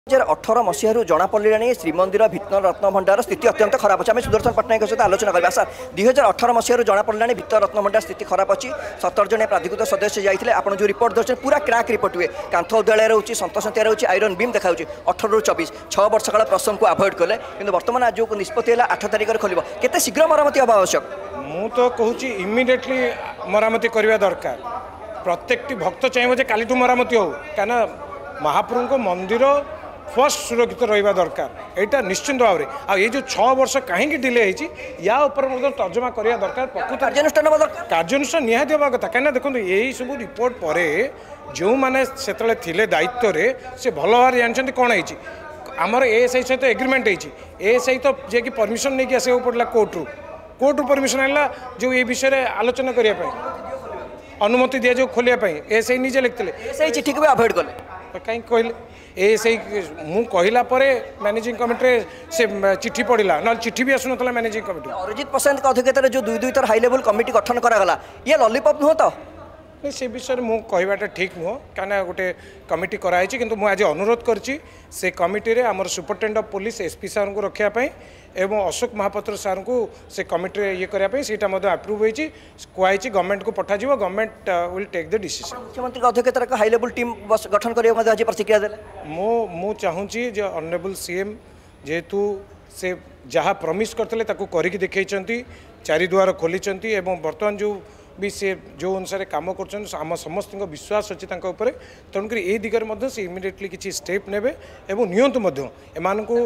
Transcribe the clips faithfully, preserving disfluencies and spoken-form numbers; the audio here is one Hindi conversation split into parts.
हजार अठर मसीह जना पड़े श्रीमंदिर भितर रत्न भंडार स्थिति अत्यंत खराब अच्छे आम सुदर्शन पट्टनायक सहित आलोचना करवा सर दुई हजार अठर मसीह जना पड़े भितर रत्न भंडार स्थिति खराब अच्छी सतर जन प्राधिकृत सदस्य जाते आप जो रिपोर्ट दर्शन पूरा क्राक रिपोर्ट हुए कांथ उदय रोचे सन्तसंतिया रोचे आयरन बीम देखा अठर रु चौबीस छह वर्ष काल प्रसंग को अभोड कले कि बर्तमान आज जो निष्पत्ति है आठ तारिख खोल के शीघ्र मरामती हवा आवश्यक मु तो कहूँ इमिडिएटली मरामती करवा दरकार प्रत्येक भक्त चाहिए कालीठू मरामती हो क्या महाप्रभु को मंदिर फर्स्ट सुरक्षित रहा दरकार यहाँ निश्चिंत भाव में आ ये जो छः वर्ष कहीं डिले होती या तर्जमा करवा दरकार प्रकृत कार्यानुष्ठान कार्यानुष्ठान निहाती हवा कथा कहीं देखो यही सब रिपोर्ट पर जो मैंने से दायित्व से भल भाव जानते कौन है आमर एएसआई सहित एग्रीमेंट होती एएसआई तो जे परमिशन नहीं आसो पड़ा कोर्टू कोर्टू परमिशन है जो ये विषय आलोचना करने अनुमति दि जाऊ खोलियापाई एएसआई निजे लिखते चिठी को अभोड कले कहीं कहले एएसआई मु कहला परे मैनेजिंग कमिटी से चिठी पड़ा ना चिठी भी आसुन मैनेजिंग कमिटी अरिजित प्रसाद अध्यक्षतार जो दुई दुई थर हाई लेवल कमिटी गठन करागला ये लॉलीपॉप नुह तो नहीं से विषय में मुझे ठीक नुह क्या गोटे कमिटी कराई किंतु मुझे आज अनुरोध करची से कमिटी रे आमर सुपरिटेडेंट ऑफ पुलिस एसपी सार को रखापी एवं अशोक महापात्र सार को से कमिटी ये करने से आप्रुव होती कहुई गवर्नमेंट को पठाଯିव government will take the decision मुख्यमंत्री अध्यक्षतार हाई लेवल टीम गठन करने आज प्रतिक्रिया दे मो मु चाहूँगी जो ऑनरेबल सीएम जेहेतु से जहाँ प्रमिश करते करके देखते चारिद्वार खोली बर्तमान जो भी से जो अनुसार कम कर समस्त विश्वास अच्छी तेणुक ये दिगरे से इमिडिएटली किसी स्टेप नेबे एवं नियंतु एमानकु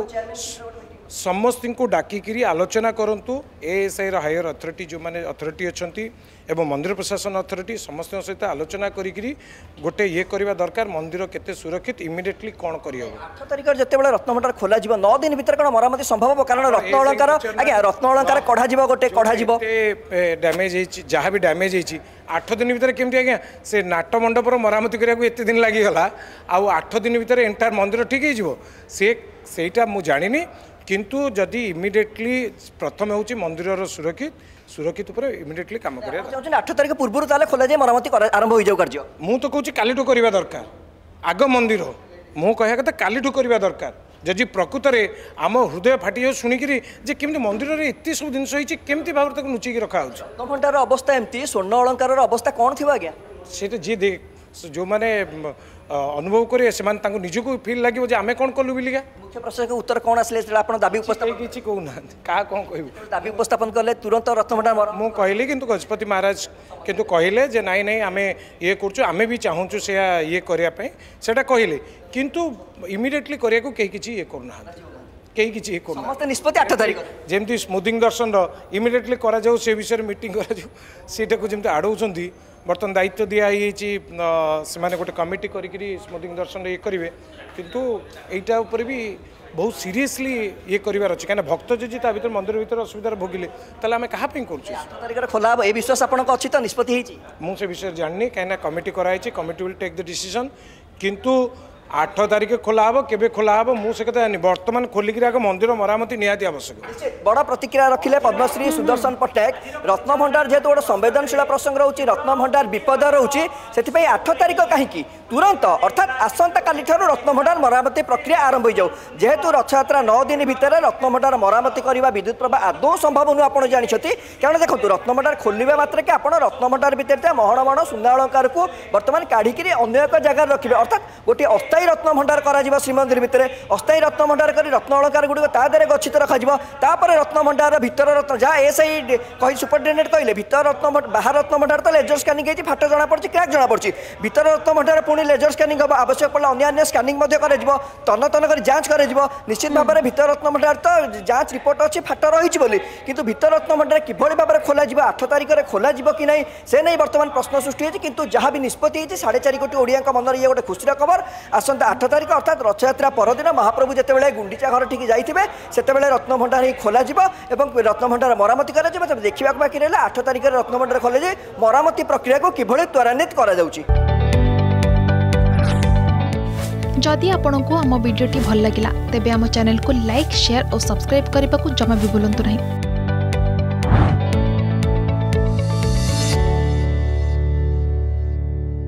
समस्त को डाकिकी आलोचना करूँ एएसआई हायर अथॉरिटी जो मैंने अथॉरिटी अच्छा एवं मंदिर प्रशासन अथॉरिटी समस्त सहित आलोचना करी गोटे ये करवा दरकार मंदिर केते सुरक्षित इमिडिएटली कौन कर आठ तारिख जिते रत्न भंडार खोल नौ दिन भर कौन मरामती संभव कारण रत्न अलंकार आज्ञा रत्न अलंकार कढ़ा गोटे कढ़ा डैमेज जहाँ भी डैमेज होती आठ दिन भितर केमती आज्ञा से नाट मंडप मरामती करने एत दिन लगिगला आउ आठ दिन भितर एंटायर मंदिर ठीक हो सेटा मु जानी किंतु जदि इमिडिएटली प्रथम हूँ मंदिर सुरक्षित सुरक्षित उपर इमिडिएटली काम कर आठ तारिख पूर्व खोल जाए मरामती आरंभ हो जाऊ कार्य मु तो कहूँ कालीठू करवा दरकार आग मंदिर मु कह कथा कालीठू करवा दरकार जदि प्रकृत में आम हृदय फाटी जाऊ शुणिकी जे केमती मंदिर में एत सब जिन केमती भाव में लुचिकी रखा रत्न भंडार अवस्था एमती स्वर्ण अलंकार अवस्था कौन थी आज्ञा से जी दे जो मैंने अनुभव करे से निजक फिल लगे आम कौन कलु बिलिका मुख्य प्रशासक उत्तर कौन आसे दाबी उपस्थापन किसी कहूना क्या कौन कह दाबी उपस्थापन कले तुरंत रत्न भंडार मु कहली कि गजपति महाराज किंतु कहले जे नाई नाई आम ये करें भी चाहूँ से ये करने से कहले किंतु इमिडिएटली करने को कहीं किसी ये करना कहीं किसी समस्त निष्पत्ति आठ तारिख जमी स्मूथिंग दर्शन इमिडिएटली करा जाऊ से विषय मीटिंग करा को जमी आड़ौंट बर्तमान दायित्व दिखाई से गोटे कमिटी करी स्मूथिंग दर्शन ये करेंगे किंतु यहाँ उपर भी बहुत सीरियसली ये करार अच्छे कहीं भक्त जी भर मंदिर भर असुविधा भोगिले आम क्या कर खोला ये विश्वास आपको अच्छी तो निष्पत्ति मुझे विषय जाननी कहीं कमिटी कराई committee will take the decision किंतु आठ तारिख खोला हम केबे खोला हम मुझे कथा जानी बर्तमान खोलिक आगे मंदिर मरामती निहाती आवश्यक बड़ प्रतिक्रिया रखिले पद्मश्री सुदर्शन पट्टनायक रत्न भंडार जेहेतु गोटे संवेदनशील प्रसंग रोचे रत्न भंडार विपद रोचे से आठ तारिख कहीं तुरंत अर्थात आसंता काली रत्न भंडार मरामती प्रक्रिया आरंभ हो जाऊ जेहेतु रथयात्रा नौ दिन भितर रत्न भंडार मरामती करने विद्युत प्रवाह आदौ संभव नुह आप जानते कारण देखो रत्न भंडार खोलिया मात्र के आप रत्न भंडार भितर महणमण सुना अलंकार को बर्तमान काढ़िकी अन्य एक जगह रखिए अर्थात गोटे अस्थायी रत्न भंडार करा श्रीमंदिर भितर अस्थायी रत्न भंडार कर रत्न अलंकार गुड़िक तादे गच्छित रखा रत्न भंडार भितर रत्न जहाँ एएसआई कही सुपरिटेडेंट कहले भितर रत्न बाहर रत्न भंडार तो लेजर स्कानिंग होती फाट जना पड़ी क्रैक जना पड़ी भितर रत्न भंडार पुणी लेजर स्कानिंग हम आवश्यक पड़ा अन्य स्कानिंग तन तन कर जांच कर निश्चित भाव में भितर रत्न भंडार तो जांच रिपोर्ट अच्छी फाट रही बोली किंतु भितर रत्न भंडार किभली भाव में खोल आठ तारिख में खोल कि नहीं से नहीं बर्तमान प्रश्न सृष्टि होती किंतु जहाँ भी निष्पत्ति होती साढ़े चार कोटी ओडिया मन ये गोटे खुशी खबर आसंता आठ तारिख अर्थात रथयात्रा परदिन महाप्रभु जितेबाला गुंडीचा घर ठीक जाइए से रत्न भंडार ही खोल रत्न भंडार मरामती कर देखा बाकी रहा आठ तारिख रत्न भंडार खोल जाए मरामती प्रक्रिया को किभली त्वरान्वित करा जाउची। जदि आपंक आम भिडी भल लगा तेब आम चैनल को लाइक शेयर और सब्सक्राइब करने को जमा भी भूलु नहीं।